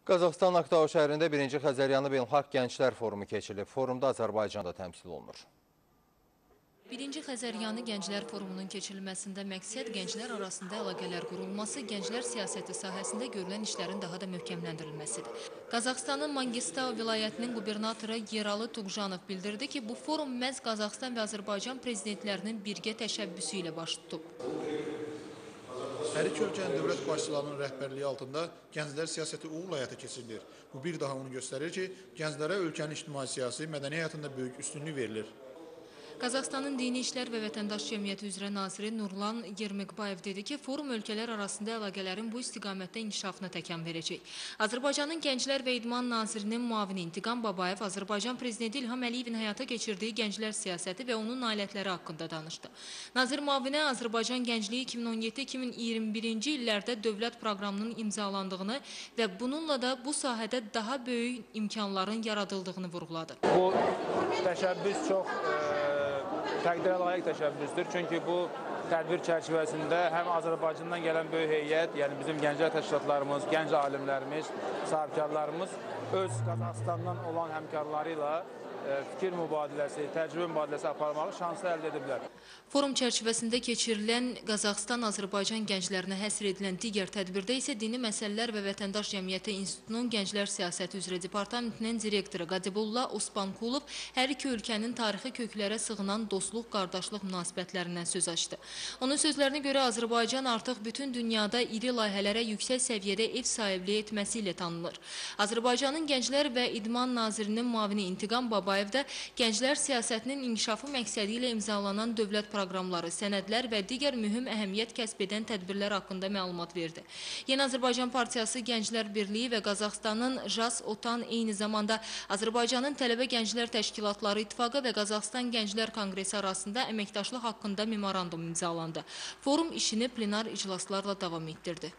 Qazaxıstan Aktau şəhərində 1-ci Xəzəryanı Beynəlxalq Gənclər Forumu keçirilib. Forumda Azərbaycan da təmsil olunur. 1-ci Xəzəryanı Gənclər Forumunun keçirilməsində məqsəd gənclər arasında əlaqələr qurulması, gənclər siyasəti sahəsində görülən işlərin daha da möhkəmləndirilməsidir. Qazaxıstanın Mangistau vilayətinin qubernatoru Yeralı Tuğjanov bildirdi ki, bu forum məhz Qazaxıstan və Azərbaycan prezidentlərinin birgə təşəbbüsü ilə baş tutub. Hər iki ölkənin dövlət başçılarının rəhbərliyi altında gənclər siyasəti uğurla həyata keçirilir. Bu bir daha onu göstərir ki, gənclərə ölkənin ictimai-siyasi, mədəni həyatında böyük üstünlük verilir. Qazaxıstanın Dini İşlər və Vətəndaş Cəmiyyəti üzrə naziri Nurlan Yermekbayev dedi ki, forum ölkələr arasında əlaqələrin bu istiqamətdə inkişafına təkan verəcək. Azərbaycanın Gənclər və İdman Nazirinin müavini İntiqam Babayev Azərbaycan Prezidenti İlham Əliyevin həyata keçirdiyi gənclər siyasəti və onun nailiyyətləri haqqında danışdı. Nazir müavinə Azərbaycan Gəncliyi 2017-2021-ci illərdə dövlət proqramının imzalandığını və bununla da bu sahədə daha böyük imkanların yaradıldığını vurğuladı. Bu təşəbbüs çox təqdirə layiq təşəbbüsdür. Çünki bu tədbir çərçivəsində həm Azərbaycandan gələn böyük heyət, yəni bizim gənclər təşkilatlarımız, gənc alimlərimiz, sahibkarlarımız öz Qazaxıstandan olan həmkarları ilə fikir mübadiləsi, təcrübə mübadiləsi aparmağı şansı əldə ediblər. Forum çərçivəsində keçirilən Qazaxıstan-Azərbaycan gənclərinə həsr edilən digər tədbirdə isə Dini Məsələlər və Vətəndaş Cəmiyyəti İnstitutunun Gənclər Siyasəti üzrə departamentinin direktoru Qadibullah Ospankulov hər iki ölkənin tarixi köklərə sığınan dostluq, qardaşlıq münasibətlərindən söz açdı. Onun sözlərinə görə Azərbaycan artıq bütün dünyada iri layihələrə yüksək səviyyədə ev sahibliyi etməsi ilə tanınır. Azərbaycanın Gənclər və İdman Nazirinin müavini İntiqam Babayev də gənclər siyasətinin inkişafı məqsədi ilə imzalanan dövlət proqramları, sənədlər və digər mühüm əhəmiyyət kəsb edən tədbirlər haqqında məlumat verdi. Yeni Azərbaycan Partiyası Gənclər Birliyi və Qazaxıstanın JAS OTAN eyni zamanda Azərbaycanın Tələbə Gənclər Təşkilatları İttifaqı və Qazaxıstan Gənclər Konqresi arasında əməkdaşlıq haqqında memorandum imzalandı. Forum işini plenar iclaslarla davam etdirdi.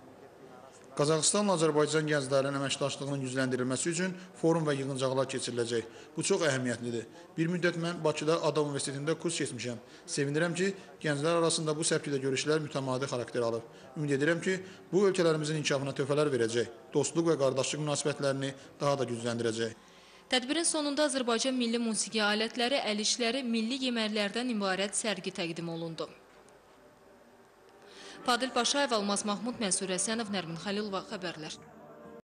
Qazaxıstanla Azərbaycan gənclərinin əməkdaşlığının gücləndirilməsi üçün forum və yığıncaqlar keçiriləcək. Bu çox əhəmiyyətlidir. Bir müddət mən Bakıda Adam Universitetində kurs keçmişəm. Sevinirəm ki, gənclər arasında bu səpkidə görüşlər mütəmadi xarakter alır. Ümid edirəm ki, bu ölkələrimizin inkişafına töhfələr verəcək, dostluq və qardaşlıq münasibətlərini daha da gücləndirəcək. Tədbirin sonunda Azərbaycan milli musiqi alətləri, əl işləri, milli yeməklərdən ibarət sərgi təqdim olundu. Fadil Paşayev, Almaz Mahmud, Mənsur Həsənov, Nərmin Xəlilova xəbərlər.